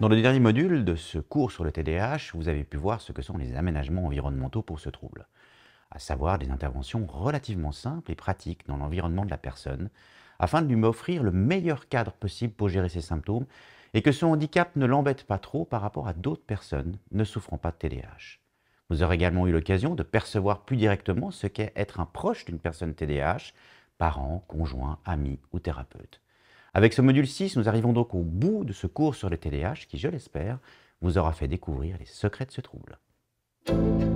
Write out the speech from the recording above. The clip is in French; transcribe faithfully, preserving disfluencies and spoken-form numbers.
Dans le dernier module de ce cours sur le T D A H, vous avez pu voir ce que sont les aménagements environnementaux pour ce trouble, à savoir des interventions relativement simples et pratiques dans l'environnement de la personne, afin de lui offrir le meilleur cadre possible pour gérer ses symptômes et que son handicap ne l'embête pas trop par rapport à d'autres personnes ne souffrant pas de T D A H. Vous aurez également eu l'occasion de percevoir plus directement ce qu'est être un proche d'une personne T D A H, parent, conjoint, ami ou thérapeute. Avec ce module six, nous arrivons donc au bout de ce cours sur le T D A H qui, je l'espère, vous aura fait découvrir les secrets de ce trouble.